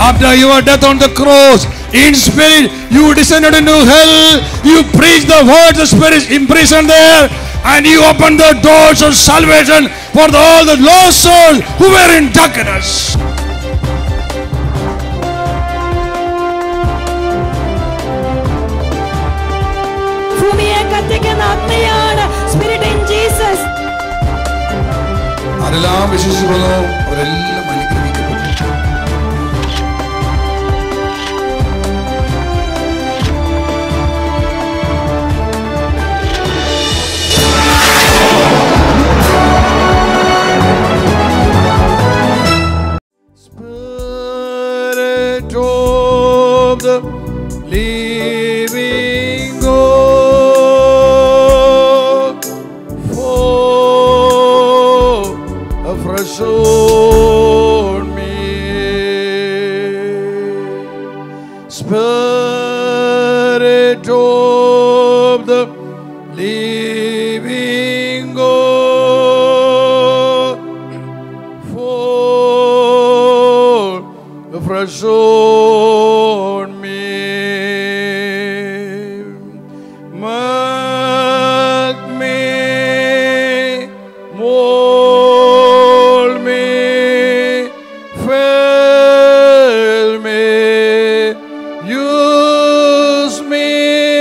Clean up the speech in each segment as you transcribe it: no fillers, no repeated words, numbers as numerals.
After your death on the cross, in spirit, you descended into hell. You preached the word, the spirit imprisoned there, and you opened the doors of salvation for all the lost souls who were in darkness. Spirit in Jesus. ആരെല്ലാം വിശ്വസിക്കുന്നു അവരെല്ലാം അനുഗ്രഹിക്കപ്പെട്ടു. Spirit of the living God, fall afresh on me. Spirit of the living God, fall afresh on me. Make me, mold me, fill me, use me.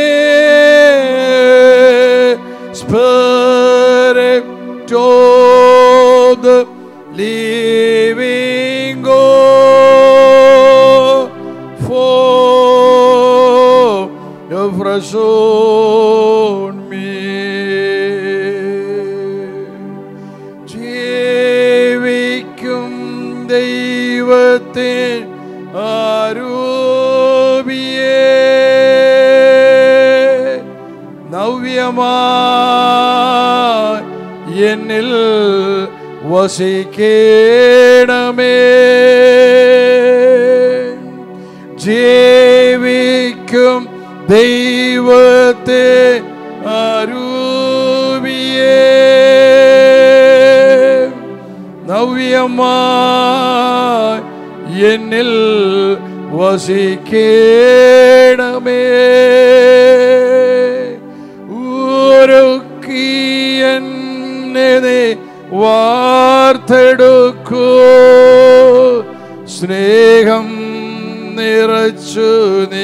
Spirit of the living God, fall afresh on me. ജീവിക്കും ദൈവത്തിൻ ആരൂപിയേ, നവ്യമായി എന്നിൽ വസിക്കണമേ. ജീവിക്കും ദൈവത്തെ ആരൂപിയേ, നവ്യമായി എന്നിൽ വസിക്കണമേ. ഒരുക്കി എന്നെ നീ വാർത്തെടുക്കൂ, സ്നേഹം നിറച്ചു നീ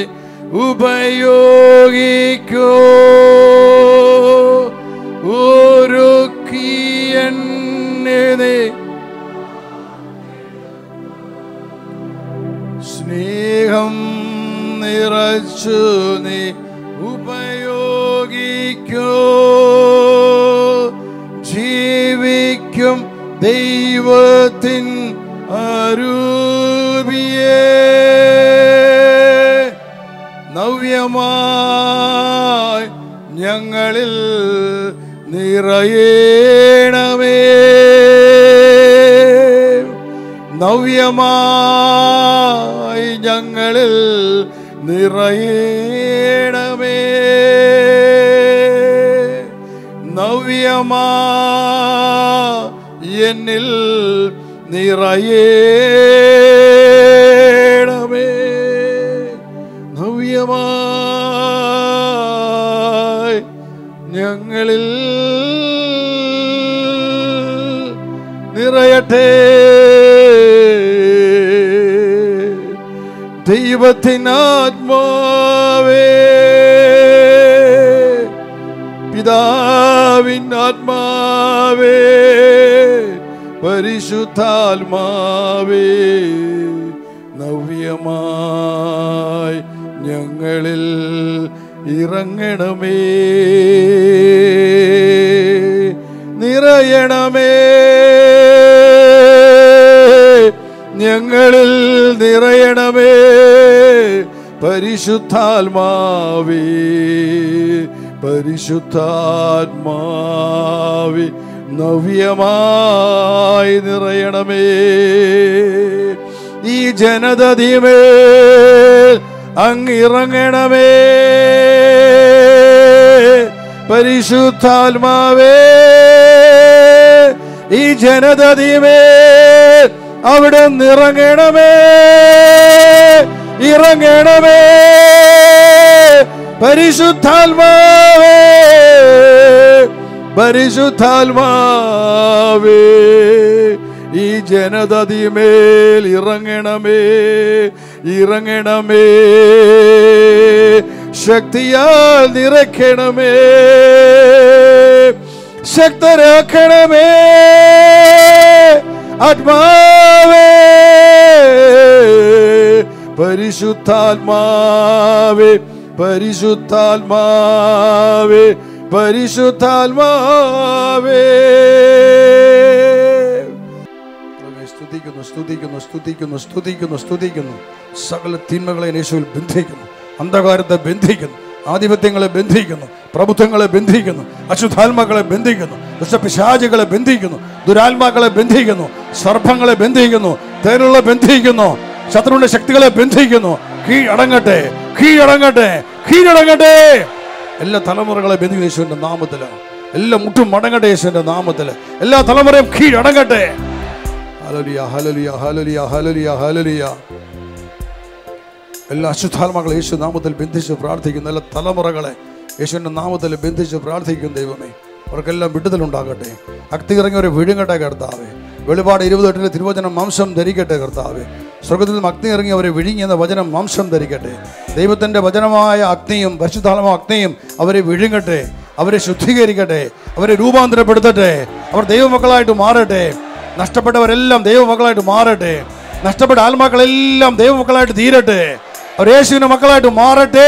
ഉപയോഗിക്കൂ. ഒരുക്കി എന്നെ നീ സ്നേഹം നിറച്ചു നീ ഉപയോഗിക്കൂ. ജീവിക്കും ദൈവത്തിൻ അരൂപിയേ, നവ്യമായി ഞങ്ങളിൽ നിറയണമേ. നവ്യമായി ഞങ്ങളിൽ നിറയണമേ. നവ്യമായി എന്നിൽ നിറയണമേ. നവ്യമായി ഞങ്ങളിൽ നിറയട്ടെ. ദൈവത്തിനാത്മാവേ, പിതാവിൻ ആത്മാവേ, പരിശുദ്ധാത്മാവേ, നവ്യമായി ഞങ്ങളിൽ ഇറങ്ങണമേ. നിറയണമേ, ഞങ്ങളിൽ നിറയണമേ. പരിശുദ്ധാത്മാവേ, പരിശുദ്ധാത്മാവേ, നവ്യമായി നിറയണമേ. ഈ ജനതതിമേൽ അങ്ങിറങ്ങണമേ. പരിശുദ്ധാത്മാവേ, ഈ ജനതതിമേൽ അവിടെ ഇറങ്ങണമേ, ഇറങ്ങണമേ പരിശുദ്ധാത്മാവേ, പരിശുദ്ധാത്മാവേ ഈ ജനതതിമേൽ ഇറങ്ങണമേ, ഇറങ്ങണമേ ശക്തിയാൽ നിറയ്ക്കണമേ, ശക്തരാക്കണമേ ആത്മാവേ, പരിശുദ്ധാത്മാവേ, പരിശുദ്ധാത്മാവേ, പരിശുദ്ധാത്മാവേ. സ്തുതിക്കുന്നു, സ്തുതിക്കുന്നു, സ്തുതിക്കുന്നു, സ്തുതിക്കുന്നു, സ്തുതിക്കുന്നു. സകല തിന്മകളെ യേശുവിൽ ബന്ധിക്കുന്നു, അന്ധകാരത്തെ ബന്ധിക്കുന്നു, ആധിപത്യങ്ങളെ ബന്ധിക്കുന്നു, പ്രഭുത്വങ്ങളെ ബന്ധിക്കുന്നു, അശുദ്ധാത്മാക്കളെ ബന്ധിക്കുന്നു, ദുഷ്ടപിശാചുകളെ ബന്ധിക്കുന്നു, ദുരാത്മാക്കളെ ബന്ധിക്കുന്നു, സർപ്പങ്ങളെ ബന്ധിക്കുന്നു, തേനുകളെ ബന്ധിക്കുന്നു, ശത്രുവിന്റെ ശക്തികളെ ബന്ധിക്കുന്നു. കീഴടങ്ങട്ടെ, കീഴടങ്ങട്ടെ, കീഴടങ്ങട്ടെ. എല്ലാ തലമുറകളെ ബന്ധിക്കുന്ന യേശുവിന്റെ നാമത്തില്, എല്ലാ മുട്ടും മടങ്ങട്ടെ യേശുവിന്റെ നാമത്തില്, എല്ലാ തലമുറയും കീഴടങ്ങട്ടെ. Hallelujah, hallelujah, hallelujah, hallelujah, hallelujah. എല്ലാ അശുദ്ധാത്മാക്കളെ യേശു നാമത്തിൽ ബന്ധിച്ച് പ്രാർത്ഥിക്കുന്നു. എല്ലാ തലമുറകളെ യേശുവിന്റെ നാമത്തിൽ ബന്ധിച്ച് പ്രാർത്ഥിക്കും. ദൈവമേ, അവർക്കെല്ലാം വിടുതലുണ്ടാകട്ടെ. അഗ്നി ഇറങ്ങിയവരെ വിഴുങ്ങട്ടെ കർത്താവേ. വെളിപാട് 28 തിരുവചനം മാംസം ധരിക്കട്ടെ കർത്താവേ. സ്വർഗത്തിൽ നിന്നും അഗ്നി ഇറങ്ങി അവരെ വിഴുങ്ങിയെന്ന വചനം മാംസം ധരിക്കട്ടെ. ദൈവത്തിൻ്റെ വചനമായ അഗ്നിയും പരിശുദ്ധാത്മാവായ അഗ്നിയും അവരെ വിഴുങ്ങട്ടെ, അവരെ ശുദ്ധീകരിക്കട്ടെ, അവരെ രൂപാന്തരപ്പെടുത്തട്ടെ. അവർ ദൈവമക്കളായിട്ട് മാറട്ടെ. നഷ്ടപ്പെട്ടവരെല്ലാം ദൈവമക്കളായിട്ട് മാറട്ടെ. നഷ്ടപ്പെട്ട ആത്മാക്കളെല്ലാം ദൈവമക്കളായിട്ട് തീരട്ടെ. അവർ യേശുവിന്റെ മക്കളായിട്ട് മാറട്ടെ.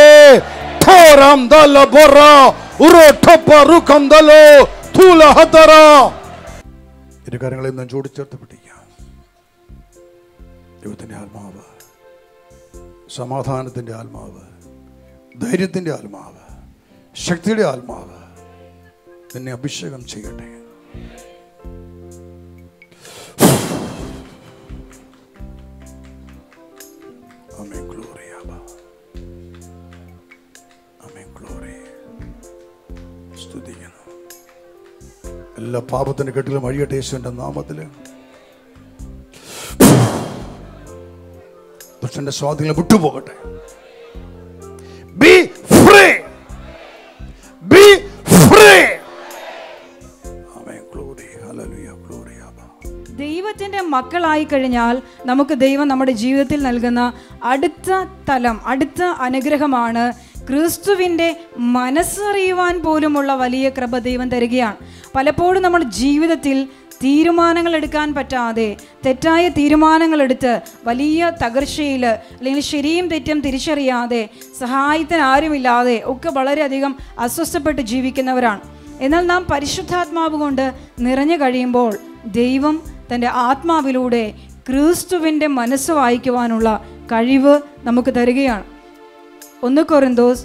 ഇരു കാര്യങ്ങളെ നാം ജോടിച്ചേർത്ത് പിടിക്കാം. ദൈവത്തിൻ്റെ ആത്മാവ്, സമാധാനത്തിൻ്റെ ആത്മാവ്, ധൈര്യത്തിൻ്റെ ആത്മാവ്, ശക്തിയുടെ ആത്മാവ് എന്നെ അഭിഷേകം ചെയ്യട്ടെ. ആമേൻ. ഗ്ലോറി ആബാ, ആമേൻ. ഗ്ലോറി. സ്തുതിക്കുന്നു. എല്ലാ പാപത്തിന്റെ കെട്ടിലും അഴിയട്ടെ യേശുവിന്റെ നാമത്തിൽ. ദുഷ്ടന്റെ സ്വാധീനം വിട്ടുപോകട്ടെ. Be free. Be free. Amen. Glory. Hallelujah. Glory ആബാ. ദൈവത്തിന്റെ മക്കളായി കഴിഞ്ഞാൽ നമുക്ക് ദൈവം നമ്മുടെ ജീവിതത്തിൽ നൽകുന്ന അടുത്ത തലം, അടുത്ത അനുഗ്രഹമാണ് ക്രിസ്തുവിൻ്റെ മനസ്സറിയുവാൻ പോലുമുള്ള വലിയ കൃപ ദൈവം തരികയാണ്. പലപ്പോഴും നമ്മുടെ ജീവിതത്തിൽ തീരുമാനങ്ങൾ എടുക്കാൻ പറ്റാതെ, തെറ്റായ തീരുമാനങ്ങളെടുത്ത് വലിയ തകർച്ചയിൽ, അല്ലെങ്കിൽ ശരിയും തെറ്റും തിരിച്ചറിയാതെ, സഹായത്തിന് ആരുമില്ലാതെ ഒക്കെ വളരെയധികം അസ്വസ്ഥപ്പെട്ട് ജീവിക്കുന്നവരാണ്. എന്നാൽ നാം പരിശുദ്ധാത്മാവ് കൊണ്ട് നിറഞ്ഞു കഴിയുമ്പോൾ ദൈവം തൻ്റെ ആത്മാവിലൂടെ ക്രിസ്തുവിൻ്റെ മനസ്സ് വായിക്കുവാനുള്ള കഴിവ് നമുക്ക് തരികയാണ്. 1 കൊരിന്തോസ്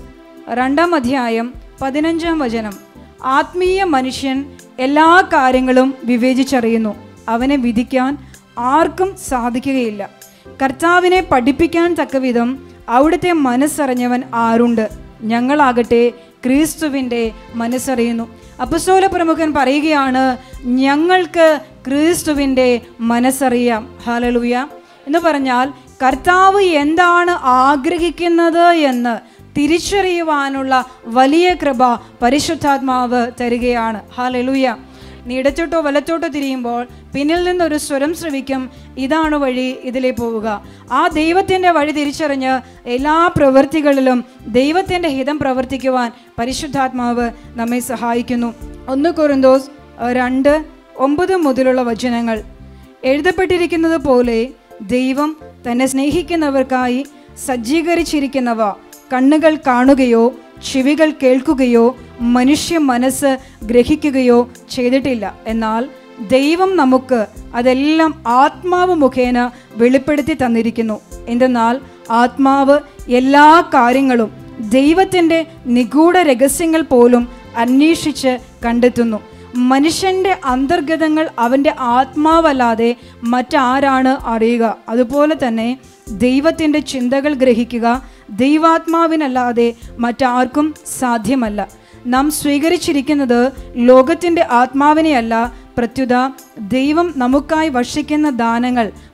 2:15 ആത്മീയ മനുഷ്യൻ എല്ലാ കാര്യങ്ങളും വിവേചിച്ചറിയുന്നു, അവനെ വിധിക്കാൻ ആർക്കും സാധിക്കുകയില്ല. കർത്താവിനെ പഠിപ്പിക്കാൻ തക്കവിധം അവിടുത്തെ മനസ്സറിഞ്ഞവൻ ആരുണ്ട്? ഞങ്ങളാകട്ടെ ക്രിസ്തുവിൻ്റെ മനസ്സറിയുന്നു. അപ്പസ്തോല പ്രമുഖൻ പറയുകയാണ്, ഞങ്ങൾക്ക് ക്രിസ്തുവിൻ്റെ മനസ്സറിയാം. ഹല്ലേലൂയ. എന്ന് പറഞ്ഞാൽ കർത്താവ് എന്താണ് ആഗ്രഹിക്കുന്നത് എന്ന് തിരിച്ചറിയുവാനുള്ള വലിയ കൃപ പരിശുദ്ധാത്മാവ് തരികയാണ്. ഹല്ലേലൂയ. നീ ഇടത്തോട്ടോ വലത്തോട്ടോ തിരിയുമ്പോൾ പിന്നിൽ നിന്നൊരു സ്വരം ശ്രവിക്കും, ഇതാണ് വഴി, ഇതിലേ പോവുക. ആ ദൈവത്തിൻ്റെ വഴി തിരിച്ചറിഞ്ഞ് എല്ലാ പ്രവൃത്തികളിലും ദൈവത്തിൻ്റെ ഹിതം പ്രവർത്തിക്കുവാൻ പരിശുദ്ധാത്മാവ് നമ്മെ സഹായിക്കുന്നു. 1 കൊരിന്തോസ് 2:9 മുതലുള്ള വചനങ്ങൾ. എഴുതപ്പെട്ടിരിക്കുന്നത് പോലെ ദൈവം തന്നെ സ്നേഹിക്കുന്നവർക്കായി സജ്ജീകരിച്ചിരിക്കുന്നവ കണ്ണുകൾ കാണുകയോ ചെവികൾ കേൾക്കുകയോ മനുഷ്യ മനസ്സ് ഗ്രഹിക്കുകയോ ചെയ്തിട്ടില്ല. എന്നാൽ ദൈവം നമുക്ക് അതെല്ലാം ആത്മാവ് മുഖേന വെളിപ്പെടുത്തി തന്നിരിക്കുന്നു. എന്തെന്നാൽ ആത്മാവ് എല്ലാ കാര്യങ്ങളും, ദൈവത്തിൻ്റെ നിഗൂഢ രഹസ്യങ്ങൾ പോലും അന്വേഷിച്ച് കണ്ടെത്തുന്നു. മനുഷ്യൻ്റെ അന്തർഗതങ്ങൾ അവൻ്റെ ആത്മാവല്ലാതെ മറ്റാരാണ് അറിയുക? അതുപോലെ തന്നെ ദൈവത്തിൻ്റെ ചിന്തകൾ ഗ്രഹിക്കുക ദൈവാത്മാവിനല്ലാതെ മറ്റാർക്കും സാധ്യമല്ല. നാം സ്വീകരിച്ചിരിക്കുന്നത് ലോകത്തിൻ്റെ ആത്മാവിനെയല്ല, പ്രത്യുത ദൈവം നമുക്കായി വർഷിക്കുന്ന ദാനങ്ങൾ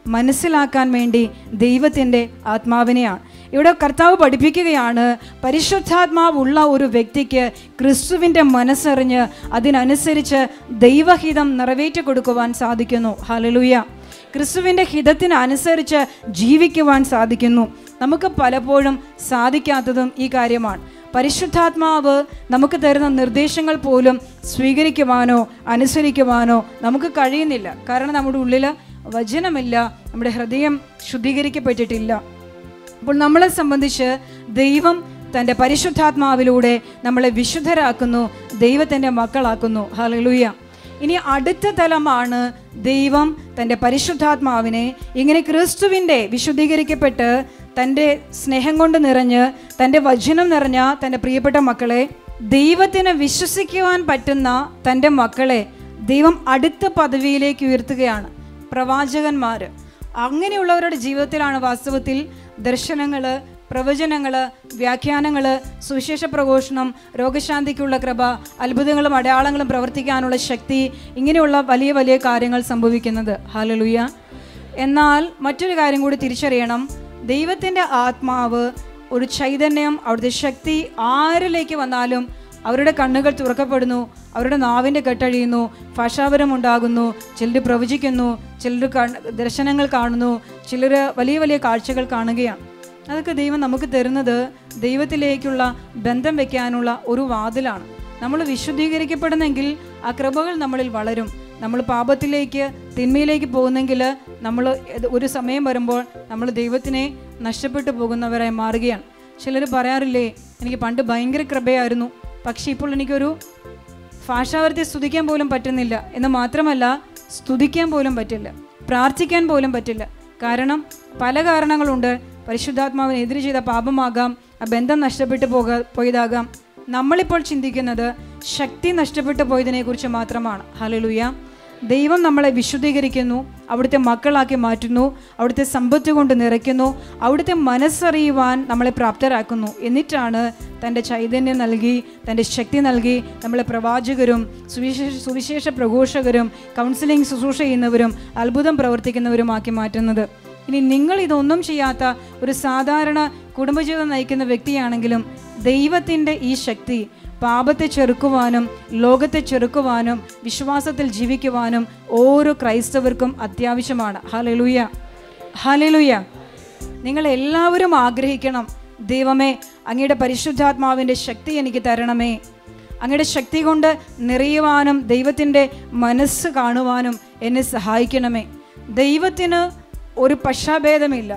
മനസ്സിലാക്കാൻ വേണ്ടി ദൈവത്തിൻ്റെ ആത്മാവിനെയാണ്. ഇവിടെ കർത്താവ് പഠിപ്പിക്കുകയാണ്, പരിശുദ്ധാത്മാവുള്ള ഒരു വ്യക്തിക്ക് ക്രിസ്തുവിൻ്റെ മനസ്സറിഞ്ഞ് അതിനനുസരിച്ച് ദൈവഹിതം നിറവേറ്റി കൊടുക്കുവാൻ സാധിക്കുന്നു. ഹല്ലേലൂയ. ക്രിസ്തുവിൻ്റെ ഹിതത്തിന് അനുസരിച്ച് ജീവിക്കുവാൻ സാധിക്കുന്നു. നമുക്ക് പലപ്പോഴും സാധിക്കാത്തതും ഈ കാര്യമാണ്. പരിശുദ്ധാത്മാവ് നമുക്ക് തരുന്ന നിർദ്ദേശങ്ങൾ പോലും സ്വീകരിക്കുവാനോ അനുസരിക്കുവാനോ നമുക്ക് കഴിയുന്നില്ല. കാരണം നമ്മുടെ ഉള്ളിൽ വചനമില്ല, നമ്മുടെ ഹൃദയം ശുദ്ധീകരിക്കപ്പെട്ടിട്ടില്ല. അപ്പോൾ നമ്മളെ സംബന്ധിച്ച് ദൈവം തൻ്റെ പരിശുദ്ധാത്മാവിലൂടെ നമ്മളെ വിശുദ്ധരാക്കുന്നു, ദൈവത്തിൻ്റെ മക്കളാക്കുന്നു. ഹല്ലേലൂയ. ഇനി അടുത്ത തലമാണ് ദൈവം തൻ്റെ പരിശുദ്ധാത്മാവിനെ ഇങ്ങനെ ക്രിസ്തുവിൻ്റെ വിശുദ്ധീകരിക്കപ്പെട്ട് തൻ്റെ സ്നേഹം കൊണ്ട് നിറഞ്ഞ് തൻ്റെ വചനം നിറഞ്ഞ തൻ്റെ പ്രിയപ്പെട്ട മക്കളെ, ദൈവത്തിന് വിശ്വസിക്കുവാൻ പറ്റുന്ന തൻ്റെ മക്കളെ ദൈവം അടുത്ത പദവിയിലേക്ക് ഉയർത്തുകയാണ്. പ്രവാചകന്മാർ, അങ്ങനെയുള്ളവരുടെ ജീവിതത്തിലാണ് വാസ്തവത്തിൽ ദർശനങ്ങൾ, പ്രവചനങ്ങൾ, വ്യാഖ്യാനങ്ങൾ, സുവിശേഷ പ്രഘോഷണം, രോഗശാന്തിക്കുള്ള കൃപ, അത്ഭുതങ്ങളും അടയാളങ്ങളും പ്രവർത്തിക്കാനുള്ള ശക്തി, ഇങ്ങനെയുള്ള വലിയ വലിയ കാര്യങ്ങൾ സംഭവിക്കുന്നത്. ഹല്ലേലൂയ. എന്നാൽ മറ്റൊരു കാര്യം കൂടി തിരിച്ചറിയണം. ദൈവത്തിൻ്റെ ആത്മാവ്, ഒരു ചൈതന്യം, അവിടുത്തെ ശക്തി ആരിലേക്ക് വന്നാലും അവരുടെ കണ്ണുകൾ തുറക്കപ്പെടുന്നു, അവരുടെ നാവിൻ്റെ കെട്ടഴിയുന്നു, ഭാഷാപരം ഉണ്ടാകുന്നു, ചിലർ പ്രവചിക്കുന്നു, ചിലർ ദർശനങ്ങൾ കാണുന്നു, ചിലർ വലിയ വലിയ കാഴ്ചകൾ കാണുകയാണ്. അതൊക്കെ ദൈവം നമുക്ക് തരുന്നത് ദൈവത്തിലേക്കുള്ള ബന്ധം വയ്ക്കാനുള്ള ഒരു വാതിലാണ്. നമ്മൾ വിശുദ്ധീകരിക്കപ്പെടുന്നെങ്കിൽ ആ കൃപകൾ നമ്മളിൽ വളരും. നമ്മൾ പാപത്തിലേക്ക്, തിന്മയിലേക്ക് പോകുന്നെങ്കിൽ നമ്മൾ ഒരു സമയം വരുമ്പോൾ നമ്മൾ ദൈവത്തിനെ നഷ്ടപ്പെട്ടു പോകുന്നവരായി മാറുകയാണ്. ചിലർ പറയാറില്ലേ, എനിക്ക് പണ്ട് ഭയങ്കര കൃപയായിരുന്നു, പക്ഷേ ഇപ്പോൾ എനിക്കൊരു ഭാഷാവർത്തി സ്തുതിക്കാൻ പോലും പറ്റുന്നില്ല. എന്ന് മാത്രമല്ല, സ്തുതിക്കാൻ പോലും പറ്റില്ല, പ്രാർത്ഥിക്കാൻ പോലും പറ്റില്ല. കാരണം പല കാരണങ്ങളുണ്ട്. പരിശുദ്ധാത്മാവിനെ എതിര് ചെയ്ത പാപമാകാം, ആ ബന്ധം നഷ്ടപ്പെട്ടു പോയതാകാം. നമ്മളിപ്പോൾ ചിന്തിക്കുന്നത് ശക്തി നഷ്ടപ്പെട്ടു പോയതിനെക്കുറിച്ച് മാത്രമാണ്. ഹല്ലേലൂയ. ദൈവം നമ്മളെ വിശുദ്ധീകരിക്കുന്നു, അവിടുത്തെ മക്കളാക്കി മാറ്റുന്നു, അവിടുത്തെ സമ്പത്ത് കൊണ്ട് നിറയ്ക്കുന്നു, അവിടുത്തെ മനസ്സറിയുവാൻ നമ്മളെ പ്രാപ്തരാക്കുന്നു. എന്നിട്ടാണ് തൻ്റെ ചൈതന്യം നൽകി, തൻ്റെ ശക്തി നൽകി നമ്മളെ പ്രവാചകരും സുവിശേഷ പ്രഘോഷകരും കൗൺസിലിംഗ് ശുശ്രൂഷ ചെയ്യുന്നവരും അത്ഭുതം പ്രവർത്തിക്കുന്നവരുമാക്കി മാറ്റുന്നത്. ഇനി നിങ്ങൾ ഇതൊന്നും ചെയ്യാത്ത ഒരു സാധാരണ കുടുംബജീവിതം നയിക്കുന്ന വ്യക്തിയാണെങ്കിലും ദൈവത്തിൻ്റെ ഈ ശക്തി പാപത്തെ ചെറുക്കുവാനും ലോകത്തെ ചെറുക്കുവാനും വിശ്വാസത്തിൽ ജീവിക്കുവാനും ഓരോ ക്രൈസ്തവർക്കും അത്യാവശ്യമാണ്. Hallelujah, hallelujah. നിങ്ങളെല്ലാവരും ആഗ്രഹിക്കണം, ദൈവമേ അങ്ങയുടെ പരിശുദ്ധാത്മാവിൻ്റെ ശക്തി എനിക്ക് തരണമേ, അങ്ങയുടെ ശക്തി കൊണ്ട് നിറയുവാനും ദൈവത്തിൻ്റെ മനസ്സ് കാണുവാനും എന്നെ സഹായിക്കണമേ. ദൈവത്തിന് ഒരു പക്ഷാഭേദമില്ല.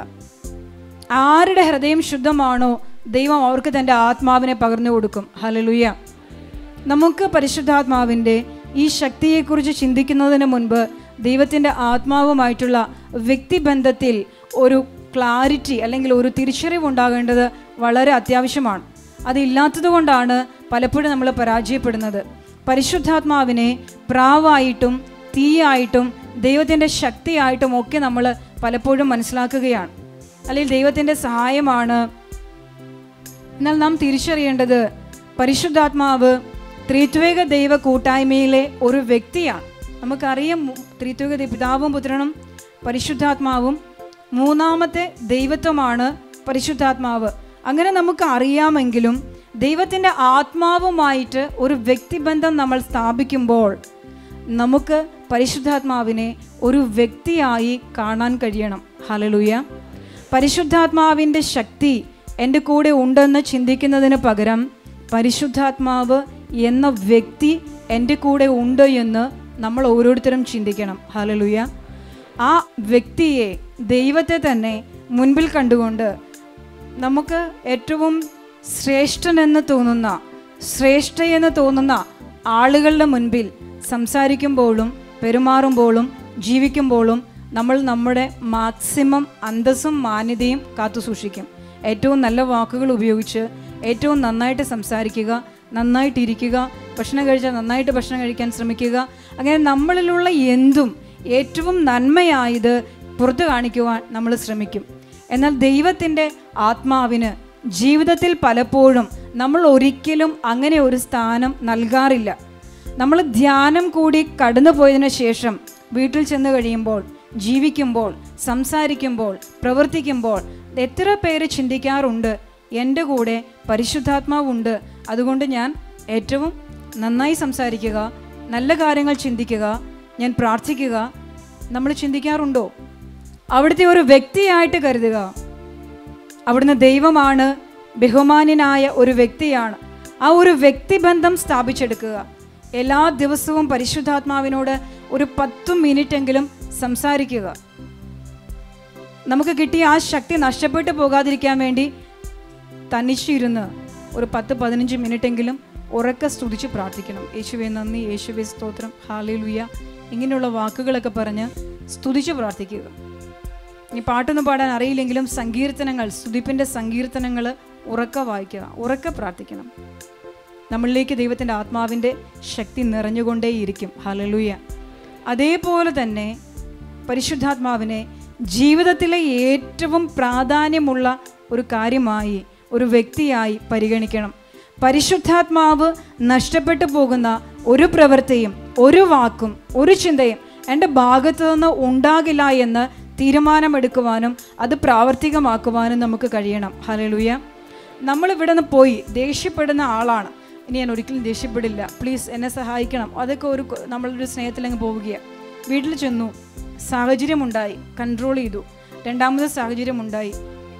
ആരുടെ ഹൃദയം ശുദ്ധമാണോ ദൈവം അവർക്ക് തൻ്റെ ആത്മാവിനെ പകർന്നു കൊടുക്കും. ഹല്ലേലൂയ. നമുക്ക് പരിശുദ്ധാത്മാവിൻ്റെ ഈ ശക്തിയെക്കുറിച്ച് ചിന്തിക്കുന്നതിന് മുൻപ് ദൈവത്തിൻ്റെ ആത്മാവുമായിട്ടുള്ള വ്യക്തിബന്ധത്തിൽ ഒരു ക്ലാരിറ്റി അല്ലെങ്കിൽ ഒരു തിരിച്ചറിവുണ്ടാകേണ്ടത് വളരെ അത്യാവശ്യമാണ്. അതില്ലാത്തത് കൊണ്ടാണ് പലപ്പോഴും നമ്മൾ പരാജയപ്പെടുന്നത്. പരിശുദ്ധാത്മാവിനെ പ്രാവായിട്ടും തീയായിട്ടും ദൈവത്തിൻ്റെ ശക്തിയായിട്ടും ഒക്കെ നമ്മൾ പലപ്പോഴും മനസ്സിലാക്കുകയാണ്, അല്ലെങ്കിൽ ദൈവത്തിൻ്റെ സഹായമാണ്. എന്നാൽ നാം തിരിച്ചറിയേണ്ടത് പരിശുദ്ധാത്മാവ് ത്രിത്വേക ദൈവ കൂട്ടായ്മയിലെ ഒരു വ്യക്തിയാണ്. നമുക്കറിയാം, ത്രിത്വേക പിതാവും പുത്രനും പരിശുദ്ധാത്മാവും മൂന്നാമത്തെ ദൈവത്വമാണ് പരിശുദ്ധാത്മാവ്. അങ്ങനെ നമുക്ക് അറിയാമെങ്കിലും ദൈവത്തിൻ്റെ ആത്മാവുമായിട്ട് ഒരു വ്യക്തിബന്ധം നമ്മൾ സ്ഥാപിക്കുമ്പോൾ നമുക്ക് പരിശുദ്ധാത്മാവിനെ ഒരു വ്യക്തിയായി കാണാൻ കഴിയണം. ഹല്ലേലൂയ. പരിശുദ്ധാത്മാവിൻ്റെ ശക്തി എൻ്റെ കൂടെ ഉണ്ടെന്ന് ചിന്തിക്കുന്നതിന് പകരം പരിശുദ്ധാത്മാവ് എന്ന വ്യക്തി എൻ്റെ കൂടെ ഉണ്ട് എന്ന് നമ്മൾ ഓരോരുത്തരും ചിന്തിക്കണം. ഹല്ലേലൂയ. ആ വ്യക്തിയെ, ദൈവത്തെ തന്നെ മുൻപിൽ കണ്ടുകൊണ്ട് നമുക്ക് ഏറ്റവും ശ്രേഷ്ഠനെന്ന് തോന്നുന്ന, ശ്രേഷ്ഠയെന്ന് തോന്നുന്ന ആളുകളുടെ മുൻപിൽ സംസാരിക്കുമ്പോഴും പെരുമാറുമ്പോഴും ജീവിക്കുമ്പോഴും നമ്മൾ നമ്മുടെ മാക്സിമം അന്തസ്സും മാന്യതയും കാത്തു സൂക്ഷിക്കും. ഏറ്റവും നല്ല വാക്കുകൾ ഉപയോഗിച്ച് ഏറ്റവും നന്നായിട്ട് സംസാരിക്കുക, നന്നായിട്ടിരിക്കുക, ഭക്ഷണം കഴിച്ചാൽ നന്നായിട്ട് ഭക്ഷണം കഴിക്കാൻ ശ്രമിക്കുക. അങ്ങനെ നമ്മളിലുള്ള എന്തും ഏറ്റവും നന്മയായത് പുറത്തു കാണിക്കുവാൻ നമ്മൾ ശ്രമിക്കും. എന്നാൽ ദൈവത്തിൻ്റെ ആത്മാവിന് ജീവിതത്തിൽ പലപ്പോഴും നമ്മൾ ഒരിക്കലും അങ്ങനെ ഒരു സ്ഥാനം നൽകാറില്ല. നമ്മൾ ധ്യാനം കൂടി കടന്നു പോയതിനു ശേഷം വീട്ടിൽ ചെന്ന് കഴിയുമ്പോൾ ജീവിക്കുമ്പോൾ, സംസാരിക്കുമ്പോൾ, പ്രവർത്തിക്കുമ്പോൾ എത്ര പേര് ചിന്തിക്കാറുണ്ട്, എൻ്റെ കൂടെ പരിശുദ്ധാത്മാവുണ്ട്, അതുകൊണ്ട് ഞാൻ ഏറ്റവും നന്നായി സംസാരിക്കുക, നല്ല കാര്യങ്ങൾ ചിന്തിക്കുക, ഞാൻ പ്രാർത്ഥിക്കുക. നമ്മൾ ചിന്തിക്കാറുണ്ടോ? അവിടുത്തെ ഒരു വ്യക്തിയായിട്ട് കരുതുക. അവിടുന്ന് ദൈവമാണ്, ബഹുമാന്യനായ ഒരു വ്യക്തിയാണ്. ആ ഒരു വ്യക്തിബന്ധം സ്ഥാപിച്ചെടുക്കുക. എല്ലാ ദിവസവും പരിശുദ്ധാത്മാവിനോട് ഒരു 10 മിനിറ്റെങ്കിലും സംസാരിക്കുക. നമുക്ക് കിട്ടിയ ആ ശക്തി നഷ്ടപ്പെട്ടു പോകാതിരിക്കാൻ വേണ്ടി തനിച്ചിരുന്ന് ഒരു 10-15 മിനിറ്റെങ്കിലും ഉറക്കെ സ്തുതിച്ച് പ്രാർത്ഥിക്കണം. യേശുവേ നന്ദി, യേശുവേ സ്തോത്രം, ഹല്ലേലൂയ, ഇങ്ങനെയുള്ള വാക്കുകളൊക്കെ പറഞ്ഞ് സ്തുതിച്ച് പ്രാർത്ഥിക്കുക. ഇനി പാട്ടൊന്നും പാടാൻ അറിയില്ലെങ്കിലും സങ്കീർത്തനങ്ങൾ, സ്തുതിപ്പിൻ്റെ സങ്കീർത്തനങ്ങൾ ഉറക്കെ വായിക്കുക, ഉറക്കെ പ്രാർത്ഥിക്കണം. നമ്മളിലേക്ക് ദൈവത്തിൻ്റെ ആത്മാവിൻ്റെ ശക്തി നിറഞ്ഞുകൊണ്ടേയിരിക്കും. ഹല്ലേലൂയ. അതേപോലെ തന്നെ പരിശുദ്ധാത്മാവിനെ ജീവിതത്തിലെ ഏറ്റവും പ്രാധാന്യമുള്ള ഒരു കാര്യമായി, ഒരു വ്യക്തിയായി പരിഗണിക്കണം. പരിശുദ്ധാത്മാവ് നഷ്ടപ്പെട്ടു പോകുന്ന ഒരു പ്രവൃത്തിയും ഒരു വാക്കും ഒരു ചിന്തയും എൻ്റെ ഭാഗത്തു നിന്ന് ഉണ്ടാകില്ല എന്ന് തീരുമാനമെടുക്കുവാനും അത് പ്രാവർത്തികമാക്കുവാനും നമുക്ക് കഴിയണം. ഹല്ലേലൂയ. നമ്മളിവിടെ നിന്ന് പോയി ദേഷ്യപ്പെടുന്ന ആളാണ്, ഇനി ഞാൻ ഒരിക്കലും ദേഷ്യപ്പെടില്ല, പ്ലീസ് എന്നെ സഹായിക്കണം, അതൊക്കെ നമ്മളൊരു സ്നേഹത്തിലങ്ങ് പോവുകയാണ്. വീട്ടിൽ ചെന്നു, സാഹചര്യമുണ്ടായി, കൺട്രോൾ ചെയ്തു. രണ്ടാമത് സാഹചര്യമുണ്ടായി,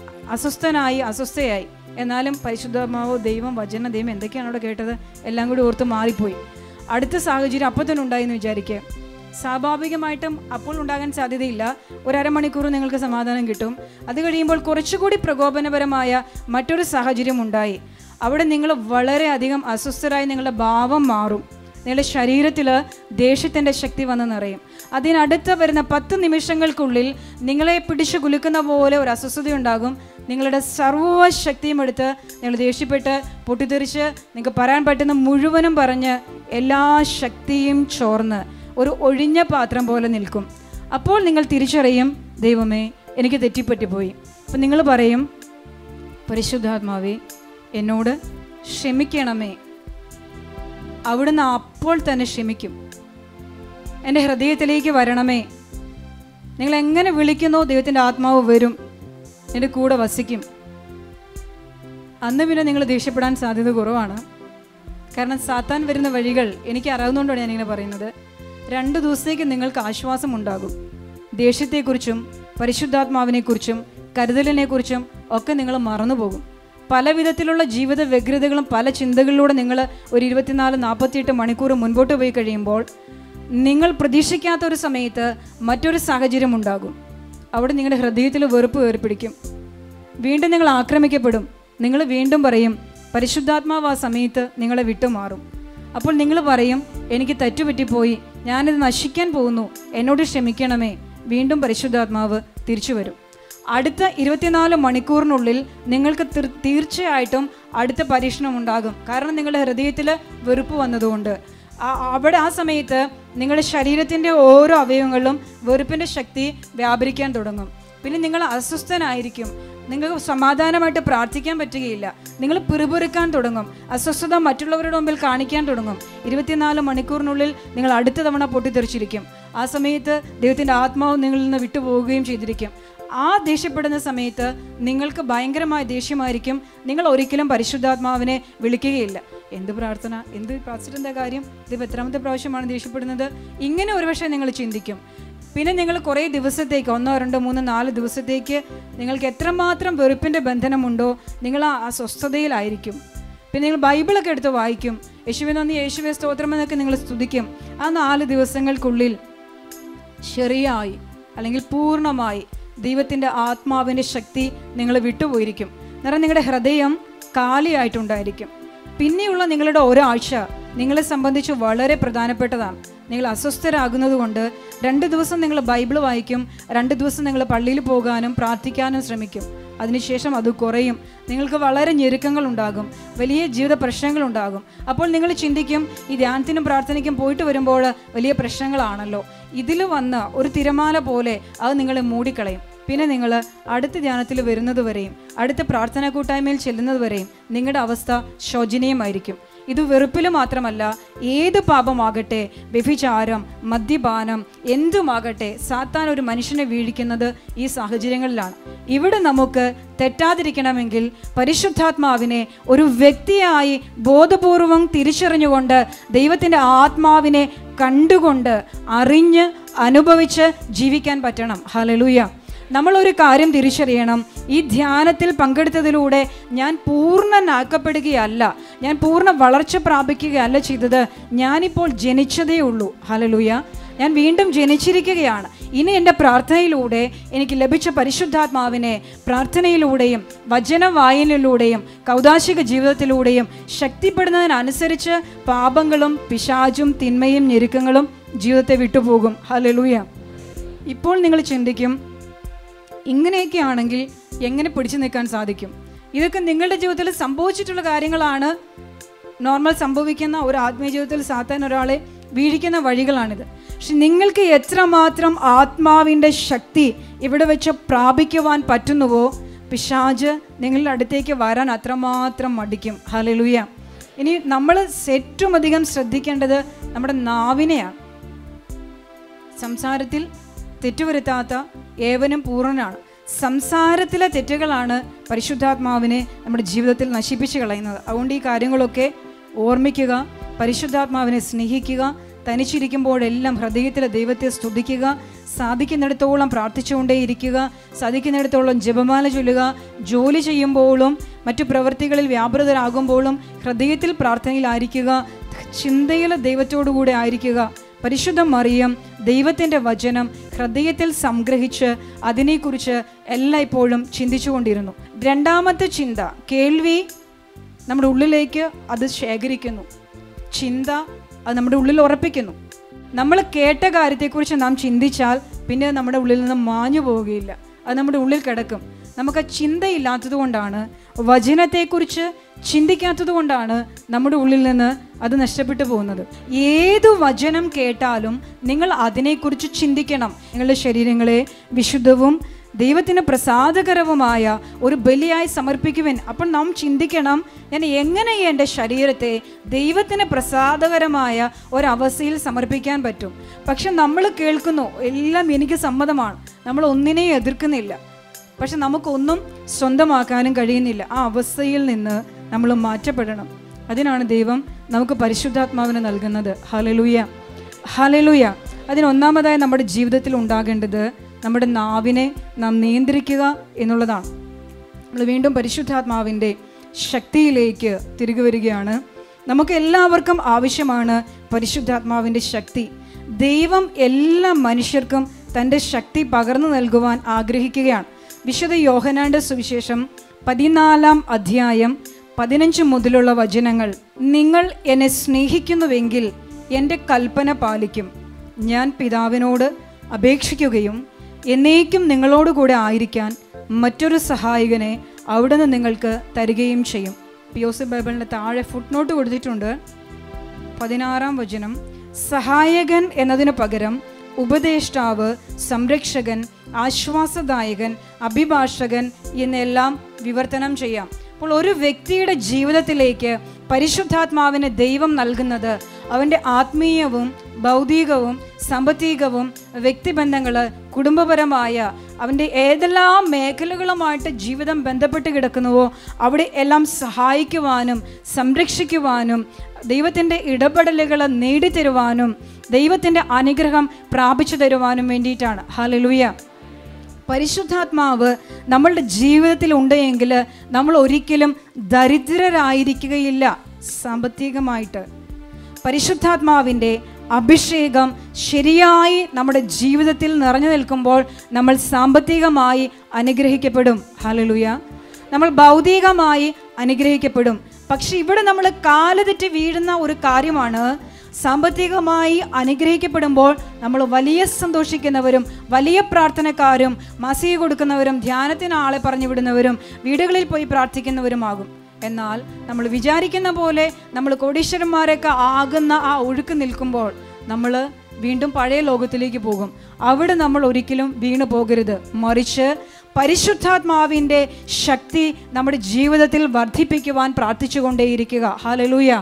അസ്വസ്ഥയായി. എന്നാലും പരിശുദ്ധാത്മാവോ ദൈവം, വചന ദൈവം എന്തൊക്കെയാണ് അവിടെ കേട്ടത് എല്ലാം കൂടി ഓർത്ത് മാറിപ്പോയി. അടുത്ത സാഹചര്യം അപ്പോൾ തന്നെ ഉണ്ടായി എന്ന് വിചാരിക്കുക. സ്വാഭാവികമായിട്ടും അപ്പോൾ ഉണ്ടാകാൻ സാധ്യതയില്ല. ഒരു അരമണിക്കൂർ നിങ്ങൾക്ക് സമാധാനം കിട്ടും. അത് കഴിയുമ്പോൾ കുറച്ചുകൂടി പ്രകോപനപരമായ മറ്റൊരു സാഹചര്യം ഉണ്ടായി. അവിടെ നിങ്ങൾ വളരെയധികം അസ്വസ്ഥരായി, നിങ്ങളുടെ ഭാവം മാറും, നിങ്ങളുടെ ശരീരത്തിൽ ദേഷ്യത്തിൻ്റെ ശക്തി വന്ന് നിറയും. അതിനടുത്ത് വരുന്ന 10 നിമിഷങ്ങൾക്കുള്ളിൽ നിങ്ങളെ പിടിച്ചു കുലുക്കുന്ന പോലെ ഒരു അസ്വസ്ഥതയുണ്ടാകും. നിങ്ങളുടെ സർവ്വശക്തിയും എടുത്ത് നിങ്ങൾ ദേഷ്യപ്പെട്ട് പൊട്ടിത്തെറിച്ച് നിങ്ങൾക്ക് പറയാൻ പറ്റുന്ന മുഴുവനും പറഞ്ഞ് എല്ലാ ശക്തിയും ചോർന്ന് ഒരു ഒഴിഞ്ഞ പാത്രം പോലെ നിൽക്കും. അപ്പോൾ നിങ്ങൾ തിരിച്ചറിയും, ദൈവമേ എനിക്ക് തെറ്റിപ്പറ്റിപ്പോയി. അപ്പം നിങ്ങൾ പറയും, പരിശുദ്ധാത്മാവേ എന്നോട് ക്ഷമിക്കണമേ. അവിടുന്ന് അപ്പോൾ തന്നെ ക്ഷമിക്കും. എൻ്റെ ഹൃദയത്തിലേക്ക് വരണമേ. നിങ്ങൾ എങ്ങനെ വിളിക്കുന്നോ ദൈവത്തിൻ്റെ ആത്മാവ് വരും, എൻ്റെ കൂടെ വസിക്കും. അന്ന് പിന്നെ നിങ്ങൾ ദേഷ്യപ്പെടാൻ സാധ്യത കുറവാണ്. കാരണം സാത്താൻ വരുന്ന വഴികൾ എനിക്ക് അറിയാവുന്നതുകൊണ്ടാണ് ഞാനിങ്ങനെ പറയുന്നത്. 2 ദിവസത്തേക്ക് നിങ്ങൾക്ക് ആശ്വാസം ഉണ്ടാകും. ദേഷ്യത്തെക്കുറിച്ചും പരിശുദ്ധാത്മാവിനെക്കുറിച്ചും കരുതലിനെക്കുറിച്ചും ഒക്കെ നിങ്ങൾ മറന്നുപോകും. പല വിധത്തിലുള്ള ജീവിത വ്യഗ്രതകളും പല ചിന്തകളിലൂടെ നിങ്ങൾ ഒരു 24-48 മണിക്കൂർ മുൻപോട്ട് പോയി കഴിയുമ്പോൾ നിങ്ങൾ പ്രതീക്ഷിക്കാത്ത ഒരു സമയത്ത് മറ്റൊരു സാഹചര്യം ഉണ്ടാകും. അവിടെ നിങ്ങളുടെ ഹൃദയത്തിൽ വെറുപ്പ് കയറിപ്പിടിക്കും. വീണ്ടും നിങ്ങൾ ആക്രമിക്കപ്പെടും. നിങ്ങൾ വീണ്ടും പറയും, പരിശുദ്ധാത്മാവ് ആ സമയത്ത് നിങ്ങളെ വിട്ടുമാറും. അപ്പോൾ നിങ്ങൾ പറയും, എനിക്ക് തെറ്റുപറ്റിപ്പോയി, ഞാനിത് നശിക്കാൻ പോകുന്നു, എന്നോട് ക്ഷമിക്കണമേ. വീണ്ടും പരിശുദ്ധാത്മാവ് തിരിച്ചു വരും. അടുത്ത 24 മണിക്കൂറിനുള്ളിൽ നിങ്ങൾക്ക് തീർച്ചയായിട്ടും അടുത്ത പരീക്ഷണം ഉണ്ടാകും. കാരണം നിങ്ങളുടെ ഹൃദയത്തിൽ വെറുപ്പ് വന്നതുകൊണ്ട് അവിടെ ആ സമയത്ത് നിങ്ങളുടെ ശരീരത്തിൻ്റെ ഓരോ അവയവങ്ങളിലും വെറുപ്പിൻ്റെ ശക്തി വ്യാപരിക്കാൻ തുടങ്ങും. പിന്നെ നിങ്ങൾ അസ്വസ്ഥനായിരിക്കും. നിങ്ങൾക്ക് സമാധാനമായിട്ട് പ്രാർത്ഥിക്കാൻ പറ്റുകയില്ല. നിങ്ങൾ പിറുപിറുക്കാൻ തുടങ്ങും. അസ്വസ്ഥത മറ്റുള്ളവരുടെ മുമ്പിൽ കാണിക്കാൻ തുടങ്ങും. 24 മണിക്കൂറിനുള്ളിൽ നിങ്ങൾ അടുത്ത തവണ പൊട്ടിത്തെറിച്ചിരിക്കും. ആ സമയത്ത് ദൈവത്തിൻ്റെ ആത്മാവ് നിങ്ങളിൽ നിന്ന് വിട്ടുപോവുകയും ചെയ്തിരിക്കും. ആ ദേഷ്യപ്പെടുന്ന സമയത്ത് നിങ്ങൾക്ക് ഭയങ്കരമായ ദേഷ്യമായിരിക്കും. നിങ്ങൾ ഒരിക്കലും പരിശുദ്ധാത്മാവിനെ വിളിക്കുകയില്ല. എന്ത് പ്രാർത്ഥന, എന്ത് പ്രാർത്ഥിച്ചിട്ടെന്താ കാര്യം, ഇത് എത്രാമത്തെ പ്രാവശ്യമാണ് ദേഷ്യപ്പെടുന്നത്, ഇങ്ങനെ ഒരുപക്ഷെ നിങ്ങൾ ചിന്തിക്കും. പിന്നെ നിങ്ങൾ കുറേ ദിവസത്തേക്ക് 1, 2, 3, 4 ദിവസത്തേക്ക് നിങ്ങൾക്ക് എത്രമാത്രം വെറുപ്പിൻ്റെ ബന്ധനമുണ്ടോ നിങ്ങൾ ആ സ്വസ്ഥതയിലായിരിക്കും. പിന്നെ നിങ്ങൾ ബൈബിളൊക്കെ എടുത്ത് വായിക്കും. യേശുവേ നന്ദി, യേശുവേ സ്തോത്രം എന്നൊക്കെ നിങ്ങൾ സ്തുതിക്കും. ആ 4 ദിവസങ്ങൾക്കുള്ളിൽ ശരിയായി അല്ലെങ്കിൽ പൂർണ്ണമായി ദൈവത്തിൻ്റെ ആത്മാവിൻ്റെ ശക്തി നിങ്ങൾ വിട്ടുപോയിരിക്കും. കാരണം നിങ്ങളുടെ ഹൃദയം കാലിയായിട്ടുണ്ടായിരിക്കും. പിന്നെയുള്ള നിങ്ങളുടെ ഒരാഴ്ച നിങ്ങളെ സംബന്ധിച്ച് വളരെ പ്രധാനപ്പെട്ടതാണ്. നിങ്ങൾ അസ്വസ്ഥരാകുന്നത് കൊണ്ട് 2 ദിവസം നിങ്ങൾ ബൈബിൾ വായിക്കും, 2 ദിവസം നിങ്ങൾ പള്ളിയിൽ പോകാനും പ്രാർത്ഥിക്കാനും ശ്രമിക്കും. അതിനുശേഷം അത് കുറയും. നിങ്ങൾക്ക് വളരെ ഞെരുക്കങ്ങൾ ഉണ്ടാകും, വലിയ ജീവിത പ്രശ്നങ്ങളുണ്ടാകും. അപ്പോൾ നിങ്ങൾ ചിന്തിക്കും, ഈ ധ്യാനത്തിനും പ്രാർത്ഥനയ്ക്കും പോയിട്ട് വരുമ്പോൾ വലിയ പ്രശ്നങ്ങളാണല്ലോ. ഇതിൽ വന്ന് ഒരു തിരമാല പോലെ അത് നിങ്ങളെ മൂടിക്കളയും. പിന്നെ നിങ്ങൾ അടുത്ത ധ്യാനത്തിൽ വരുന്നത് വരെയും അടുത്ത പ്രാർത്ഥനാ കൂട്ടായ്മയിൽ ചെല്ലുന്നത് വരെയും നിങ്ങളുടെ അവസ്ഥ ശോചനീയമായിരിക്കും. ഇത് വെറുപ്പിൽ മാത്രമല്ല, ഏത് പാപമാകട്ടെ, വ്യഭിചാരം, മദ്യപാനം, എന്തുമാകട്ടെ, സാത്താൻ ഒരു മനുഷ്യനെ വീഴിക്കുന്നത് ഈ സാഹചര്യങ്ങളിലാണ്. ഇവിടെ നമുക്ക് തെറ്റാതിരിക്കണമെങ്കിൽ പരിശുദ്ധാത്മാവിനെ ഒരു വ്യക്തിയായി ബോധപൂർവം തിരിച്ചറിഞ്ഞുകൊണ്ട് ദൈവത്തിൻ്റെ ആത്മാവിനെ കണ്ടുകൊണ്ട് അറിഞ്ഞ് അനുഭവിച്ച് ജീവിക്കാൻ പറ്റണം. ഹല്ലേലൂയ. നമ്മളൊരു കാര്യം തിരിച്ചറിയണം, ഈ ധ്യാനത്തിൽ പങ്കെടുത്തതിലൂടെ ഞാൻ പൂർണ്ണനാക്കപ്പെടുകയല്ല, ഞാൻ പൂർണ്ണ വളർച്ച പ്രാപിക്കുകയല്ല ചെയ്തത്. ഞാനിപ്പോൾ ജനിച്ചതേ ഉള്ളൂ. ഹല്ലേലൂയ. ഞാൻ വീണ്ടും ജനിച്ചിരിക്കുകയാണ്. ഇനി എൻ്റെ പ്രാർത്ഥനയിലൂടെ എനിക്ക് ലഭിച്ച പരിശുദ്ധാത്മാവിനെ പ്രാർത്ഥനയിലൂടെയും വചന വായനയിലൂടെയും കൗദാശിക ജീവിതത്തിലൂടെയും ശക്തിപ്പെടുന്നതിനനുസരിച്ച് പാപങ്ങളും പിശാചും തിന്മയും ഞെരുക്കങ്ങളും ജീവിതത്തെ വിട്ടുപോകും. ഹല്ലേലൂയ. ഇപ്പോൾ നിങ്ങൾ ചിന്തിക്കും, ഇങ്ങനെയൊക്കെ ആണെങ്കിൽ എങ്ങനെ പിടിച്ചു നിൽക്കാൻ സാധിക്കും? ഇതൊക്കെ നിങ്ങളുടെ ജീവിതത്തിൽ സംഭവിച്ചിട്ടുള്ള കാര്യങ്ങളാണ്. നോർമൽ സംഭവിക്കുന്ന ഒരു ആത്മീയ ജീവിതത്തിൽ സാത്താൻ ഒരാളെ വീഴിക്കുന്ന വഴികളാണിത്. പക്ഷെ നിങ്ങൾക്ക് എത്രമാത്രം ആത്മാവിൻ്റെ ശക്തി ഇവിടെ വെച്ച് പ്രാപിക്കുവാൻ പറ്റുന്നുവോ, പിശാച് നിങ്ങളുടെ അടുത്തേക്ക് വരാൻ അത്രമാത്രം മടിക്കും. ഹല്ലേലൂയ. ഇനി നമ്മൾ ഏറ്റവും അധികം ശ്രദ്ധിക്കേണ്ടത് നമ്മുടെ നാവിനെയാണ്. സംസാരത്തിൽ തെറ്റുവരുത്താത്ത ഏവനും പൂർണ്ണനാണ്. സംസാരത്തിലെ തെറ്റുകളാണ് പരിശുദ്ധാത്മാവിനെ നമ്മുടെ ജീവിതത്തിൽ നശിപ്പിച്ച് കളയുന്നത്. അതുകൊണ്ട് ഈ കാര്യങ്ങളൊക്കെ ഓർമ്മിക്കുക, പരിശുദ്ധാത്മാവിനെ സ്നേഹിക്കുക, തനിച്ചിരിക്കുമ്പോഴെല്ലാം ഹൃദയത്തിലെ ദൈവത്തെ സ്തുതിക്കുക, സാധിക്കുന്നിടത്തോളം പ്രാർത്ഥിച്ചുകൊണ്ടേയിരിക്കുക, സാധിക്കുന്നിടത്തോളം ജപമാല ചൊല്ലുക, ജോലി ചെയ്യുമ്പോഴും മറ്റു പ്രവൃത്തികളിൽ വ്യാപൃതരാകുമ്പോഴും ഹൃദയത്തിൽ പ്രാർത്ഥനയിലായിരിക്കുക, ചിന്തയിൽ ദൈവത്തോടുകൂടെ ആയിരിക്കുക. പരിശുദ്ധ മറിയം ദൈവത്തിൻ്റെ വചനം ഹൃദയത്തിൽ സംഗ്രഹിച്ച് അതിനെക്കുറിച്ച് എല്ലായ്പ്പോഴും ചിന്തിച്ചുകൊണ്ടിരുന്നു. രണ്ടാമത്തെ ചിന്ത, കേൾവി നമ്മുടെ ഉള്ളിലേക്ക് അത് ശേഖരിക്കുന്നു, ചിന്ത അത് നമ്മുടെ ഉള്ളിൽ ഉറപ്പിക്കുന്നു. നമ്മൾ കേട്ട കാര്യത്തെക്കുറിച്ച് നാം ചിന്തിച്ചാൽ പിന്നെ നമ്മുടെ ഉള്ളിൽ നിന്ന് മാഞ്ഞു പോവുകയില്ല, അത് നമ്മുടെ ഉള്ളിൽ കിടക്കും. നമുക്ക് ചിന്തയില്ലാത്തത് കൊണ്ടാണ്, വചനത്തെക്കുറിച്ച് ചിന്തിക്കാത്തത് കൊണ്ടാണ് നമ്മുടെ ഉള്ളിൽ നിന്ന് അത് നഷ്ടപ്പെട്ടു പോകുന്നത്. ഏതു വചനം കേട്ടാലും നിങ്ങൾ അതിനെക്കുറിച്ച് ചിന്തിക്കണം. നിങ്ങളുടെ ശരീരങ്ങളെ വിശുദ്ധവും ദൈവത്തിന് പ്രസാദകരവുമായ ഒരു ബലിയായി സമർപ്പിക്കുവാൻ. അപ്പോൾ നാം ചിന്തിക്കണം, ഞാൻ എങ്ങനെ എൻ്റെ ശരീരത്തെ ദൈവത്തിന് പ്രസാദകരമായ ഒരവസ്ഥയിൽ സമർപ്പിക്കാൻ പറ്റും. പക്ഷെ നമ്മൾ കേൾക്കുന്നു, എല്ലാം എനിക്ക് സമ്മതമാണ്, നമ്മൾ ഒന്നിനെയും എതിർക്കുന്നില്ല, പക്ഷെ നമുക്കൊന്നും സ്വന്തമാക്കാനും കഴിയുന്നില്ല. ആ അവസ്ഥയിൽ നിന്ന് നമ്മൾ മാറ്റപ്പെടണം. അതിനാണ് ദൈവം നമുക്ക് പരിശുദ്ധാത്മാവിനെ നൽകുന്നത്. Hallelujah, hallelujah. അതിനൊന്നാമതായി നമ്മുടെ ജീവിതത്തിൽ ഉണ്ടാകേണ്ടത് നമ്മുടെ നാവിനെ നാം നിയന്ത്രിക്കുക എന്നുള്ളതാണ്. നമ്മൾ വീണ്ടും പരിശുദ്ധാത്മാവിൻ്റെ ശക്തിയിലേക്ക് തിരികെ വരികയാണ്. നമുക്ക് എല്ലാവർക്കും ആവശ്യമാണ് പരിശുദ്ധാത്മാവിൻ്റെ ശക്തി. ദൈവം എല്ലാ മനുഷ്യർക്കും തൻ്റെ ശക്തി പകർന്നു നൽകുവാൻ ആഗ്രഹിക്കുകയാണ്. വിശുദ്ധ യോഹന്നാന്റെ സുവിശേഷം 14-ാം അധ്യായം 15 മുതലുള്ള വചനങ്ങൾ, നിങ്ങൾ എന്നെ സ്നേഹിക്കുന്നുവെങ്കിൽ എൻ്റെ കൽപ്പന പാലിക്കും. ഞാൻ പിതാവിനോട് അപേക്ഷിക്കുകയും എന്നേക്കും നിങ്ങളോടുകൂടെ ആയിരിക്കാൻ മറ്റൊരു സഹായകനെ അവിടുന്ന് നിങ്ങൾക്ക് തരികയും ചെയ്യും. പിയോസ് ബൈബിളിൻ്റെ താഴെ ഫുട്നോട്ട് കൊടുത്തിട്ടുണ്ട്. 16-ാം വചനം, സഹായകൻ എന്നതിന് പകരം ഉപദേഷ്ടാവ്, സംരക്ഷകൻ, ആശ്വാസദായകൻ, അഭിഭാഷകൻ എന്നെല്ലാം വിവർത്തനം ചെയ്യാം. അപ്പോൾ ഒരു വ്യക്തിയുടെ ജീവിതത്തിലേക്ക് പരിശുദ്ധാത്മാവിനെ ദൈവം നൽകുന്നത് അവൻ്റെ ആത്മീയവും ഭൗതികവും സാമ്പത്തികവും വ്യക്തിബന്ധങ്ങൾ, കുടുംബപരമായ അവൻ്റെ ഏതെല്ലാം മേഖലകളുമായിട്ട് ജീവിതം ബന്ധപ്പെട്ട് കിടക്കുന്നുവോ അവിടെ എല്ലാം സഹായിക്കുവാനും സംരക്ഷിക്കുവാനും ദൈവത്തിൻ്റെ ഇടപെടലുകൾ നേടിത്തരുവാനും ദൈവത്തിൻ്റെ അനുഗ്രഹം പ്രാപിച്ചു തരുവാനും വേണ്ടിയിട്ടാണ്. ഹല്ലേലൂയ. പരിശുദ്ധാത്മാവ് നമ്മളുടെ ജീവിതത്തിൽ ഉണ്ടെങ്കിൽ നമ്മൾ ഒരിക്കലും ദരിദ്രരായിരിക്കുകയില്ല. സാമ്പത്തികമായിട്ട് പരിശുദ്ധാത്മാവിൻ്റെ അഭിഷേകം ശരിയായി നമ്മുടെ ജീവിതത്തിൽ നിറഞ്ഞു നിൽക്കുമ്പോൾ നമ്മൾ സാമ്പത്തികമായി അനുഗ്രഹിക്കപ്പെടും. ഹല്ലേലൂയ. നമ്മൾ ഭൗതികമായി അനുഗ്രഹിക്കപ്പെടും. പക്ഷെ ഇവിടെ നമ്മൾ കാലുതെറ്റി വീഴുന്ന ഒരു കാര്യമാണ്, സാമ്പത്തികമായി അനുഗ്രഹിക്കപ്പെടുമ്പോൾ നമ്മൾ വലിയ സന്തോഷിക്കുന്നവരും വലിയ പ്രാർത്ഥനക്കാരും മാസിക കൊടുക്കുന്നവരും ധ്യാനത്തിന് ആളെ പറഞ്ഞു വിടുന്നവരും വീടുകളിൽ പോയി പ്രാർത്ഥിക്കുന്നവരുമാകും. എന്നാൽ നമ്മൾ വിചാരിക്കുന്ന പോലെ നമ്മൾ കോടീശ്വരന്മാരൊക്കെ ആകുന്ന ആ ഒഴുക്ക് നിൽക്കുമ്പോൾ നമ്മൾ വീണ്ടും പഴയ ലോകത്തിലേക്ക് പോകും. അവിടെ നമ്മൾ ഒരിക്കലും വീണു പോകരുത്. മറിച്ച് പരിശുദ്ധാത്മാവിൻ്റെ ശക്തി നമ്മുടെ ജീവിതത്തിൽ വർദ്ധിപ്പിക്കുവാൻ പ്രാർത്ഥിച്ചുകൊണ്ടേയിരിക്കുക. ഹല്ലേലൂയ.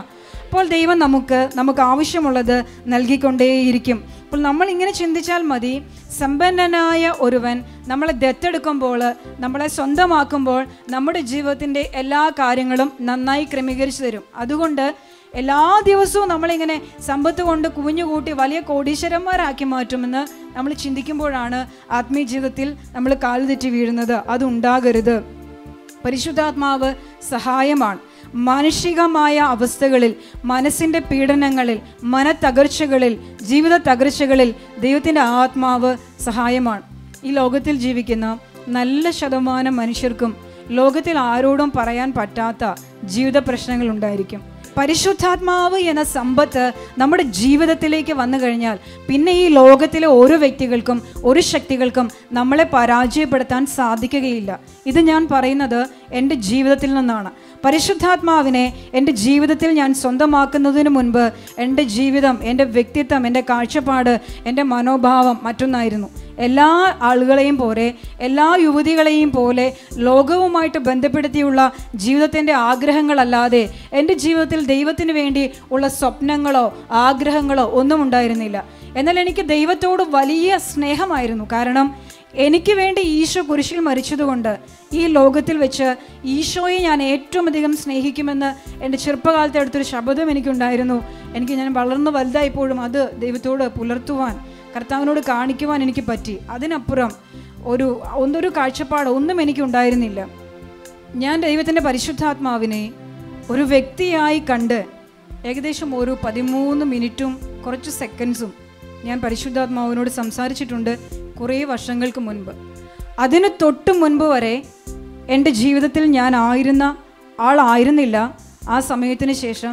അപ്പോൾ ദൈവം നമുക്ക് ആവശ്യമുള്ളത് നൽകിക്കൊണ്ടേയിരിക്കും. അപ്പോൾ നമ്മളിങ്ങനെ ചിന്തിച്ചാൽ മതി, സമ്പന്നനായ ഒരുവൻ നമ്മളെ ദത്തെടുക്കുമ്പോൾ, നമ്മളെ സ്വന്തമാക്കുമ്പോൾ നമ്മുടെ ജീവിതത്തിൻ്റെ എല്ലാ കാര്യങ്ങളും നന്നായി ക്രമീകരിച്ചു തരും. അതുകൊണ്ട് എല്ലാ ദിവസവും നമ്മളിങ്ങനെ സമ്പത്ത് കൊണ്ട് കുവിഞ്ഞുകൂട്ടി വലിയ കോടീശ്വരന്മാരാക്കി മാറ്റുമെന്ന് നമ്മൾ ചിന്തിക്കുമ്പോഴാണ് ആത്മീയ ജീവിതത്തിൽ നമ്മൾ കാലുതെറ്റി വീഴുന്നത്. അതുണ്ടാകരുത്. പരിശുദ്ധാത്മാവ് സഹായമാണ്. മാനുഷികമായ അവസ്ഥകളിൽ, മനസ്സിൻ്റെ പീഡനങ്ങളിൽ, മനത്തകർച്ചകളിൽ, ജീവിത തകർച്ചകളിൽ ദൈവത്തിൻ്റെ ആത്മാവ് സഹായമാണ്. ഈ ലോകത്തിൽ ജീവിക്കുന്ന നല്ല ശതമാനം മനുഷ്യർക്കും ലോകത്തിൽ ആരോടും പറയാൻ പറ്റാത്ത ജീവിത പ്രശ്നങ്ങൾ ഉണ്ടായിരിക്കും. പരിശുദ്ധാത്മാവ് എന്ന സമ്പത്ത് നമ്മുടെ ജീവിതത്തിലേക്ക് വന്നു കഴിഞ്ഞാൽ പിന്നെ ഈ ലോകത്തിലെ ഓരോ വ്യക്തികൾക്കും ഒരു ശക്തികൾക്കും നമ്മളെ പരാജയപ്പെടുത്താൻ സാധിക്കുകയില്ല. ഇത് ഞാൻ പറയുന്നത് എൻ്റെ ജീവിതത്തിൽ നിന്നാണ്. പരിശുദ്ധാത്മാവിനെ എൻ്റെ ജീവിതത്തിൽ ഞാൻ സ്വന്തമാക്കുന്നതിന് മുൻപ് എൻ്റെ ജീവിതം, എൻ്റെ വ്യക്തിത്വം, എൻ്റെ കാഴ്ചപ്പാട്, എൻ്റെ മനോഭാവം മറ്റൊന്നായിരുന്നു. എല്ലാ ആളുകളെയും പോലെ, എല്ലാ യുവതികളെയും പോലെ ലോകവുമായിട്ട് ബന്ധപ്പെടുത്തിയുള്ള ജീവിതത്തിൻ്റെ ആഗ്രഹങ്ങളല്ലാതെ എൻ്റെ ജീവിതത്തിൽ ദൈവത്തിന് വേണ്ടി ഉള്ള സ്വപ്നങ്ങളോ ആഗ്രഹങ്ങളോ ഒന്നും ഉണ്ടായിരുന്നില്ല. എന്നാൽ എനിക്ക് ദൈവത്തോട് വലിയ സ്നേഹമായിരുന്നു. കാരണം എനിക്ക് വേണ്ടി ഈശോ കുരിശിൽ മരിച്ചതുകൊണ്ട് ഈ ലോകത്തിൽ വെച്ച് ഈശോയെ ഞാൻ ഏറ്റവും അധികം സ്നേഹിക്കുമെന്ന് എൻ്റെ ചെറുപ്പകാലത്ത് അടുത്തൊരു ശബ്ദം എനിക്കുണ്ടായിരുന്നു. ഞാൻ വളർന്ന് വലുതായപ്പോഴും അത് ദൈവത്തോട് പുലർത്തുവാൻ, കർത്താവിനോട് കാണിക്കുവാൻ എനിക്ക് പറ്റി. അതിനപ്പുറം ഒരു കാഴ്ചപ്പാട് ഒന്നും എനിക്കുണ്ടായിരുന്നില്ല. ഞാൻ ദൈവത്തിൻ്റെ പരിശുദ്ധാത്മാവിനെ ഒരു വ്യക്തിയായി കണ്ട് ഏകദേശം ഒരു 13 മിനിറ്റും കുറച്ച് സെക്കൻഡ്സും ഞാൻ പരിശുദ്ധാത്മാവിനോട് സംസാരിച്ചിട്ടുണ്ട് കുറേ വർഷങ്ങൾക്ക് മുൻപ്. അതിന് തൊട്ട് മുൻപ് വരെ എൻ്റെ ജീവിതത്തിൽ ഞാൻ ആളായിരുന്നില്ല. ആ സമയത്തിന് ശേഷം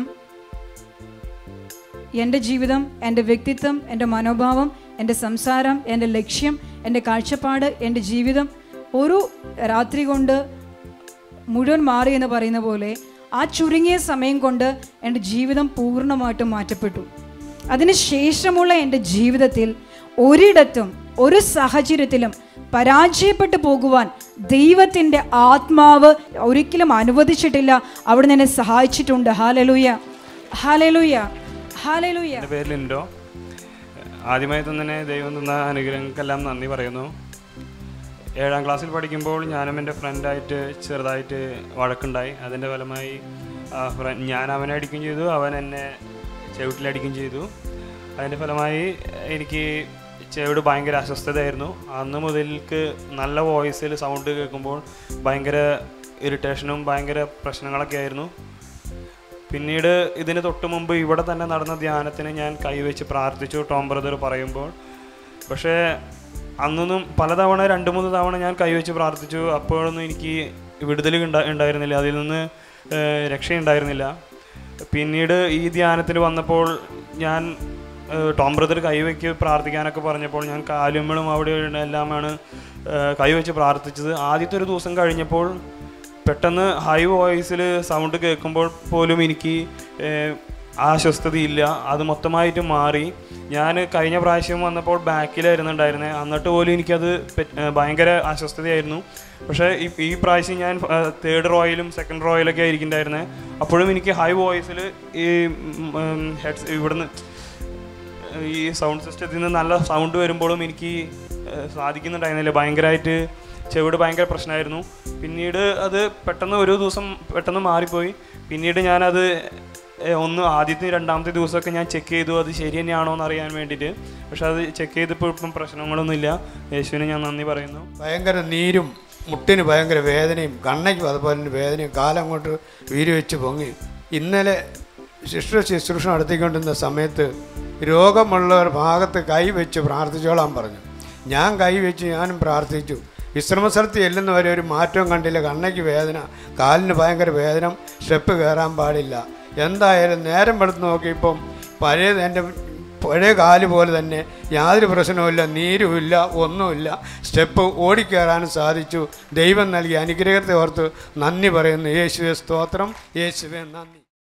എൻ്റെ ജീവിതം, എൻ്റെ വ്യക്തിത്വം, എൻ്റെ മനോഭാവം, എൻ്റെ സംസാരം, എൻ്റെ ലക്ഷ്യം, എൻ്റെ കാഴ്ചപ്പാട്, എൻ്റെ ജീവിതം ഒരു രാത്രി കൊണ്ട് മുഴുവൻ മാറി എന്ന് പറയുന്ന പോലെ ആ ചുരുങ്ങിയ സമയം കൊണ്ട് എൻ്റെ ജീവിതം പൂർണ്ണമായിട്ടും മാറ്റപ്പെട്ടു. അതിനുശേഷമുള്ള എൻ്റെ ജീവിതത്തിൽ ഒരിടത്തും ഒരു സാഹചര്യത്തിലും പരാജയപ്പെട്ടു പോകുവാൻ ദൈവത്തിൻ്റെ ആത്മാവ് ഒരിക്കലും അനുവദിച്ചിട്ടില്ല. അവിടെ എന്നെ സഹായിച്ചിട്ടുണ്ട്. Hallelujah, hallelujah, hallelujah. എൻ്റെ പേര് ലിൻഡോ. ആദ്യമായി തന്നെ ദൈവം തന്ന അനുഗ്രഹങ്ങൾക്കെല്ലാം നന്ദി പറയുന്നു. 7ാം ക്ലാസ്സിൽ പഠിക്കുമ്പോൾ ഞാനും എൻ്റെ ഫ്രണ്ടായിട്ട് ചെറുതായിട്ട് വഴക്കുണ്ടായി. അതിൻ്റെ ഫലമായി ഞാൻ അവനെ അടിക്കുകയും ചെയ്തു, അവൻ എന്നെ ചെവിട്ടിലടിക്കുകയും ചെയ്തു. അതിൻ്റെ ഫലമായി എനിക്ക് ചെവിട് ഭയങ്കര അസ്വസ്ഥതയായിരുന്നു. അന്ന് മുതൽക്ക് നല്ല വോയിസിൽ സൗണ്ട് കേൾക്കുമ്പോൾ ഭയങ്കര ഇറിറ്റേഷനും ഭയങ്കര പ്രശ്നങ്ങളൊക്കെ ആയിരുന്നു. പിന്നീട് ഇതിന് തൊട്ട് മുമ്പ് ഇവിടെ തന്നെ നടന്ന ധ്യാനത്തിന് ഞാൻ കൈവച്ച് പ്രാർത്ഥിച്ചു, ടോം ബ്രദർ പറയുമ്പോൾ. പക്ഷേ അന്നൊന്നും പലതവണ 2-3 തവണ ഞാൻ കൈവച്ച് പ്രാർത്ഥിച്ചു. അപ്പോഴൊന്നും എനിക്ക് വിടുതൽ ഉണ്ടായിരുന്നില്ല, അതിൽ നിന്ന് രക്ഷയുണ്ടായിരുന്നില്ല. പിന്നീട് ഈ ധ്യാനത്തിന് വന്നപ്പോൾ ഞാൻ ടോം ബ്രദർ കൈവയ്ക്ക് പ്രാർത്ഥിക്കാനൊക്കെ പറഞ്ഞപ്പോൾ ഞാൻ കാലുമ്മളും അവിടെ എല്ലാമാണ് കൈവച്ച് പ്രാർത്ഥിച്ചത്. ആദ്യത്തെ ഒരു ദിവസം കഴിഞ്ഞപ്പോൾ പെട്ടെന്ന് ഹൈ വോയിസിൽ സൗണ്ട് കേൾക്കുമ്പോൾ പോലും എനിക്ക് അസ്വസ്ഥതയില്ല, അത് മൊത്തമായിട്ട് മാറി. ഞാൻ കഴിഞ്ഞ പ്രാവശ്യം വന്നപ്പോൾ ബാക്കിലായിരുന്നു ഉണ്ടായിരുന്നത്, എന്നിട്ട് പോലും എനിക്കത് ഭയങ്കര അസ്വസ്ഥതയായിരുന്നു. പക്ഷേ ഈ പ്രാവശ്യം ഞാൻ 3rd റോയിലും 2nd റോയിലൊക്കെ ആയിരിക്കുന്നുണ്ടായിരുന്നത്. അപ്പോഴും എനിക്ക് ഹൈ വോയിസിൽ ഈ ഇവിടുന്ന് ഈ സൗണ്ട് സിസ്റ്റത്തിൽ നിന്ന് നല്ല സൗണ്ട് വരുമ്പോഴും എനിക്ക് സാധിക്കുന്നുണ്ടായിരുന്നില്ല. ഭയങ്കരമായിട്ട് ചെവിട് ഭയങ്കര പ്രശ്നമായിരുന്നു. പിന്നീട് അത് ഒരു ദിവസം പെട്ടെന്ന് മാറിപ്പോയി. പിന്നീട് ഞാനത് ആദ്യത്തെ 2ാമത്തെ ദിവസമൊക്കെ ഞാൻ ചെക്ക് ചെയ്തു, അത് ശരി തന്നെയാണോ എന്ന് അറിയാൻ വേണ്ടിയിട്ട്. പക്ഷെ അത് ചെക്ക് ചെയ്തപ്പോൾ ഇപ്പം പ്രശ്നങ്ങളൊന്നുമില്ല. യേശുവിനെ ഞാൻ നന്ദി പറയുന്നു. ഭയങ്കര നീരും മുട്ടിന് ഭയങ്കര വേദനയും കണ്ണയ്ക്കും അതുപോലെ വേദനയും, കാലങ്ങോട്ട് വീര് വെച്ച് പൊങ്ങി. ഇന്നലെ ശുശ്രൂഷ നടത്തിക്കൊണ്ടിരുന്ന സമയത്ത് രോഗമുള്ളവർ ഭാഗത്ത് കൈവച്ച് പ്രാർത്ഥിച്ചോളാൻ പറഞ്ഞു. ഞാൻ കൈവച്ച് ഞാനും പ്രാർത്ഥിച്ചു. വിശ്രമസ്ഥലത്ത് ചെല്ലുന്നവരെ ഒരു മാറ്റവും കണ്ടില്ല. കണ്ണയ്ക്ക് വേദന, കാലിന് ഭയങ്കര വേദന, സ്റ്റെപ്പ് കയറാൻ പാടില്ല. എന്തായാലും നേരം വെളുത്ത് നോക്കിയപ്പം എൻ്റെ പഴയ കാല് പോലെ തന്നെ യാതൊരു പ്രശ്നവുമില്ല, നീരുമില്ല, ഒന്നുമില്ല. സ്റ്റെപ്പ് ഓടിക്കയറാനും സാധിച്ചു. ദൈവം നൽകിയ അനുഗ്രഹത്തെ ഓർത്ത് നന്ദി പറയുന്നു. യേശുവേ സ്തോത്രം, യേശുവേ നന്ദി.